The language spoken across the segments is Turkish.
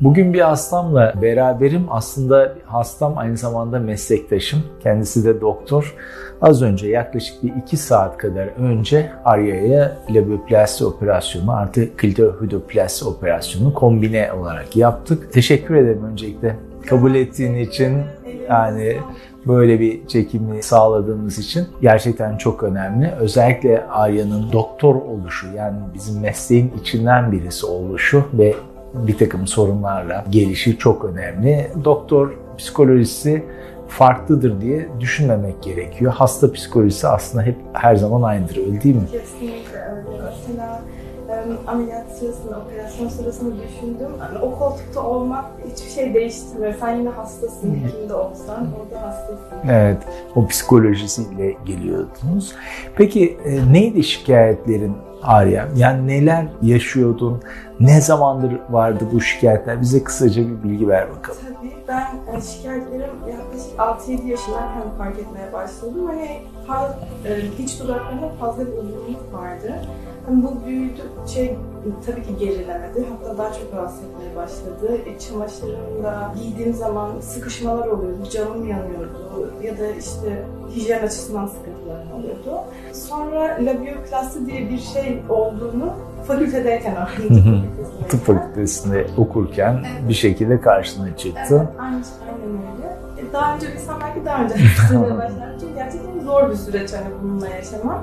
Bugün bir hastamla beraberim. Aslında hastam aynı zamanda meslektaşım. Kendisi de doktor. Az önce yaklaşık bir 2 saat kadar önce Arya'ya labioplasti operasyonu artı klitoridoplasti operasyonu kombine olarak yaptık. Teşekkür ederim öncelikle kabul ettiğin için. Yani böyle bir çekimi sağladığımız için gerçekten çok önemli. Özellikle Arya'nın doktor oluşu, yani bizim mesleğin içinden birisi oluşu ve bir takım sorunlarla gelişi çok önemli. Doktor psikolojisi farklıdır diye düşünmemek gerekiyor. Hasta psikolojisi aslında hep her zaman aynıdır, öyle değil mi? Kesinlikle öyle. Mesela ameliyat sırasında, operasyon sırasında düşündüm. Yani o koltukta olmak hiçbir şey değiştirmiyor. Sen yine hastasın, kimde olsan orada hastasın. Evet, o psikolojisiyle geliyordunuz. Peki neydi şikayetlerin Arya? Yani neler yaşıyordun? Ne zamandır vardı bu şikayetler? Bize kısaca bir bilgi ver bakalım. Tabii ben şikayetlerim yaklaşık 6-7 yaşındayken fark etmeye başladım. Hani hiç dudaklarında fazla bir uzunluk vardı. Hani bu büyüdükçe tabii ki gerilemedi. Hatta daha çok rahatsız etmeye başladı. Çamaşırımda giydiğim zaman sıkışmalar oluyordu, canım yanıyordu ya da işte hijyen açısından sıkıntılarım oluyordu. Sonra labioplasti diye bir şey olduğunu fakültedeyken öğrendim. Tıp fakültesinde okurken bir şekilde karşına çıktı. Evet, aynen öyle. Daha önce bilsem belki daha önce düşünmeye başlardım. Gerçekten zor bir süreç hani bununla yaşamak.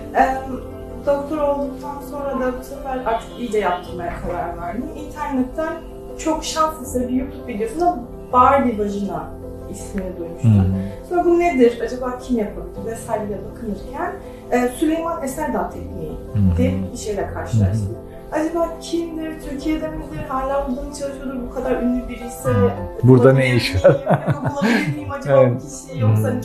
Doktor olduktan sonra da bu sefer artık iyice yaptırmaya karar verdim. İnternetten çok şans eseri bir YouTube videosunda Barbie Vagina ismini duymuştum. Sonra bu nedir, acaba kim yapabilir vesaire diye bakınırken Süleyman Eserdağ tekniği diye bir şeyle karşılaştım. Acaba kimdir, Türkiye'de midir, hala burada mı çalışıyordur, bu kadar ünlü biri ise burada ne iş var? Bulabilir miyim acaba bu kişiyi, yoksa hani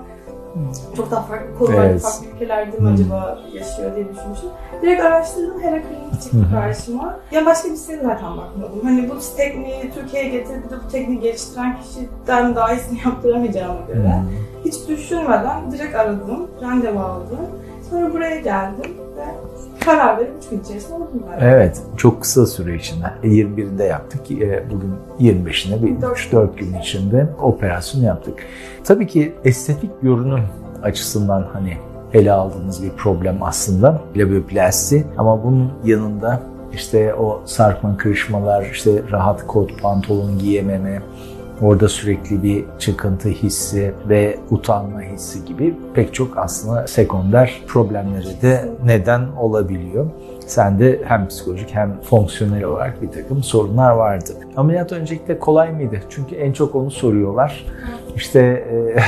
çok daha farklı konularda, farklı ülkelerde mi acaba yaşıyor diye düşünmüştüm. Direkt araştırdım, Heraklinik çıktı karşıma. Ya başka bir şey zaten bakmadım. Hani bu tekniği Türkiye'ye getirdi de bu tekniği geliştiren kişiden daha iyisini yaptıramayacağıma göre hiç düşünmeden direkt aradım, randevu aldım. Sonra buraya geldim ve karar verip 3 gün içerisinde oldum ben. Evet, çok kısa süre içinde. 21'inde yaptık. Bugün 25'inde bir 3-4 gün içinde operasyon yaptık. Tabii ki estetik görünüm açısından hani ele aldığınız bir problem aslında labioplasti, ama bunun yanında işte o sarkma, kırışmalar, işte rahat kot pantolon giyememe, orada sürekli bir çıkıntı hissi ve utanma hissi gibi pek çok aslında sekonder problemleri de neden olabiliyor. Sende hem psikolojik hem fonksiyonel olarak bir takım sorunlar vardı. Ameliyat öncelikle kolay mıydı? Çünkü en çok onu soruyorlar. İşte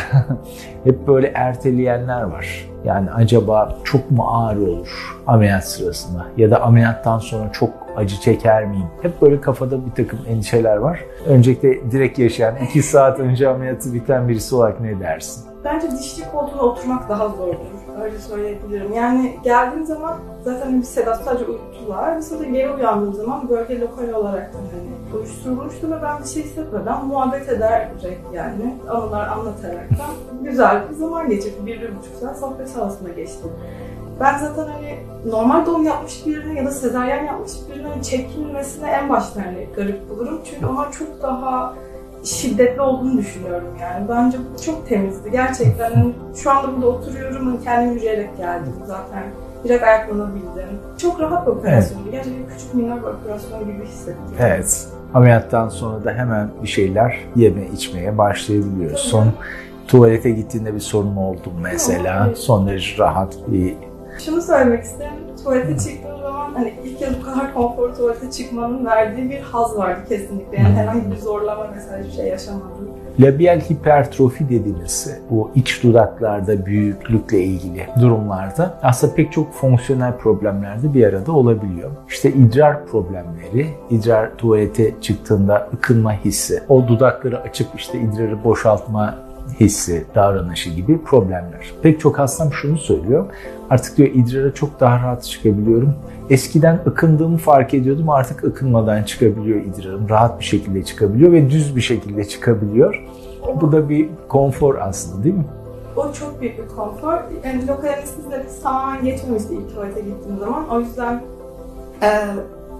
hep böyle erteleyenler var. Yani acaba çok mu ağır olur ameliyat sırasında ya da ameliyattan sonra çok acı çeker miyim? Hep böyle kafada bir takım endişeler var. Öncelikle direkt yaşayan 2 saat önce ameliyatı biten birisi olarak ne dersin? Bence dişçi koltuğuna oturmak daha zordur. Öyle söyleyebilirim. Yani geldiğim zaman zaten bir sedasyon, sadece uyuttular. Bir sonra geri uyandığım zaman bölge lokal olarak da hani uyuşturulmuştu ve ben bir şey hissetmeden muhabbet ederek, yani anılar anlataraktan güzel bir zaman geçirdim. 1-1,5 saat sohbet havasında geçti. Ben zaten hani normal doğum yapmış birinin ya da sezaryen yapmış birinin çekilmesine en başta hani garip bulurum. Çünkü onlar çok daha şiddetli olduğunu düşünüyorum yani. Bence bu çok temizdi. Gerçekten hani şu anda burada oturuyorum, hani kendim yürüyerek geldim zaten. Direkt ayaklanabildim. Çok rahat bir operasyondu. Evet. Gerçekten küçük minnak bir operasyon gibi hissettim. Evet. Ameliyattan sonra da hemen bir şeyler yeme içmeye başlayabiliyorsun. Tuvalete gittiğinde bir sorun oldu mesela. Son derece rahat bir... Şunu söylemek isterim. Tuvalete çıktığım zaman hani ilk kez bu kadar konforlu tuvalete çıkmanın verdiği bir haz vardı kesinlikle. Yani herhangi bir zorlama mesela bir şey yaşamadım. Labial hipertrofi dediğimiz bu iç dudaklarda büyüklükle ilgili durumlarda aslında pek çok fonksiyonel problemlerde bir arada olabiliyor. İşte idrar problemleri, idrar tuvalete çıktığında ıkınma hissi, o dudakları açıp işte idrarı boşaltma hissi, davranışı gibi problemler. Pek çok hastam şunu söylüyor. Artık diyor idrara çok daha rahat çıkabiliyorum. Eskiden ıkındığımı fark ediyordum, artık ıkınmadan çıkabiliyor idrarım. Rahat bir şekilde çıkabiliyor ve düz bir şekilde çıkabiliyor. Bu da bir konfor aslında, değil mi? O çok büyük bir konfor. Yani lokal anestezide tamamen geçmemişti ilk tuvalete gittiğim zaman. O yüzden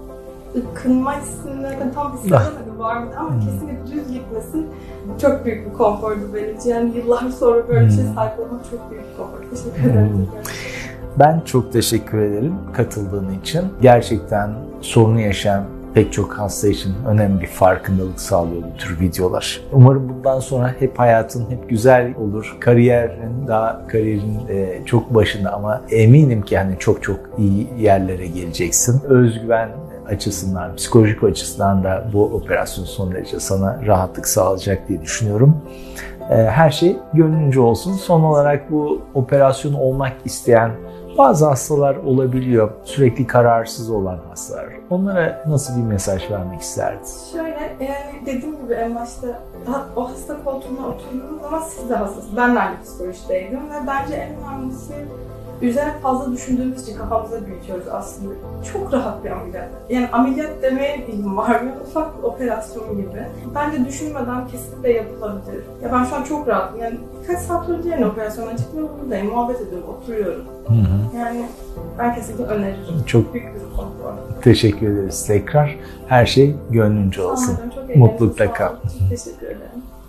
ıkınma hissinde tam hissedemedim var mı ama kesinlikle düz gitmesi çok büyük bir konfordu benim için. Yani yıllar sonra böyle bir şey sahip olmak çok büyük bir konfor. Teşekkür ederim. Ben çok teşekkür ederim katıldığın için. Gerçekten sorunu yaşayan pek çok hasta için önemli bir farkındalık sağlıyor bu tür videolar. Umarım bundan sonra hep hayatın hep güzel olur. Kariyerin çok başında ama eminim ki hani çok çok iyi yerlere geleceksin. Özgüven açısından, psikolojik açısından da bu operasyon son derece sana rahatlık sağlayacak diye düşünüyorum. Her şey gönlünce olsun. Son olarak bu operasyonu olmak isteyen bazı hastalar olabiliyor. Sürekli kararsız olan hastalar. Onlara nasıl bir mesaj vermek isterdin? Şöyle, dediğim gibi en başta o hasta koltuğuna oturduğunuz zaman siz de hastasınız. Ben de aynı psikolojideydim ve bence en önemlisi üzerine fazla düşündüğümüz için kafamıza büyütüyoruz aslında. Çok rahat bir ameliyat. Yani ameliyat demeye dilim var ya, ufak bir operasyon gibi. Bence düşünmeden kesinlikle yapılabilir. Ya ben şu an çok rahatım. Yani birkaç saat önce yeni operasyona çıktım ve buradayım. Muhabbet ediyorum, oturuyorum. Yani ben kesinlikle öneririm. Çok büyük bir konfor. Teşekkür ederiz tekrar. Her şey gönlünce olsun. Çok Mutlulukta kal. Çok teşekkür ederim.